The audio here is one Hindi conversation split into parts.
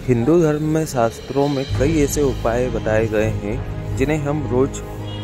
हिंदू धर्म में शास्त्रों में कई ऐसे उपाय बताए गए हैं जिन्हें हम रोज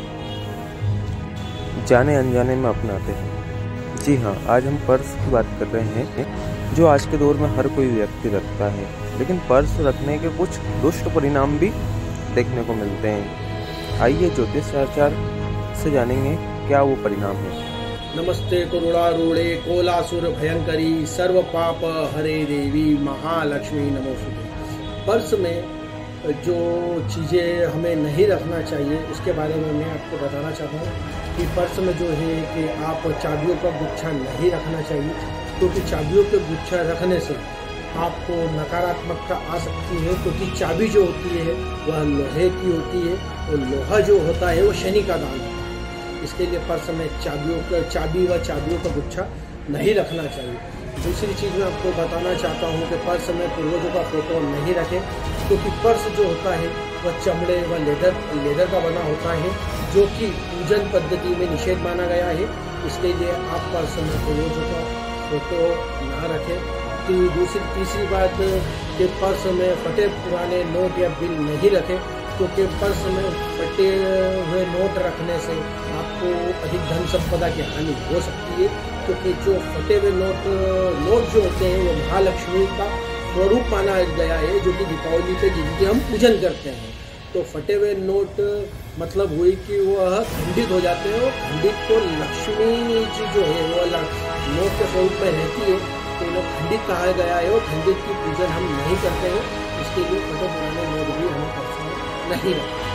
जाने अनजाने में अपनाते हैं। जी हाँ, आज हम पर्स की बात कर रहे हैं जो आज के दौर में हर कोई व्यक्ति रखता है, लेकिन पर्स रखने के कुछ दुष्ट परिणाम भी देखने को मिलते हैं। आइए ज्योतिषाचार्य से जानेंगे क्या वो परिणाम है। नमस्ते करुणारूढ़े कोलासुर भयंकरी सर्व पाप हरे देवी महालक्ष्मी नमोस्तुते। पर्स में जो चीज़ें हमें नहीं रखना चाहिए उसके बारे में मैं आपको बताना चाहता हूँ कि पर्स में जो है कि आप चाबियों का गुच्छा नहीं रखना चाहिए, क्योंकि चाबियों के गुच्छा रखने से आपको नकारात्मकता आ सकती है, क्योंकि चाबी जो होती है वह लोहे की होती है और लोहा जो होता है वो शनि का दान होता है। इसके लिए पर्स में चाबी व चाबियों का गुच्छा नहीं रखना चाहिए। दूसरी चीज़ मैं आपको बताना चाहता हूँ कि पर्स में पूर्वजों का फोटो नहीं रखें, क्योंकि पर्स जो होता है वह चमड़े व लेदर का बना होता है, जो कि पूजन पद्धति में निषेध माना गया है। इसके लिए आप पर्स में पूर्वजों का फोटो ना रखें। तो तीसरी बात कि पर्स में फटे पुराने नोट या बिल नहीं रखें, क्योंकि पर्स में फटे हुए नोट रखने से आपको अधिक धन संपदा की हानि हो सकती है, क्योंकि जो फटे हुए नोट जो होते हैं वो महालक्ष्मी का स्वरूप माना गया है, जो कि दीपावली पे जिनके हम पूजन करते हैं। तो फटे हुए नोट मतलब हुई कि वह खंडित हो जाते हैं, और खंडित को लक्ष्मी जी जो है वो नोट के स्वरूप में रहती है, तो इन्हें खंडित कहा गया है और खंडित की पूजन हम नहीं करते हैं। इसके लिए फटे पुराने नोट भी हमें पर्स में नहीं रखते।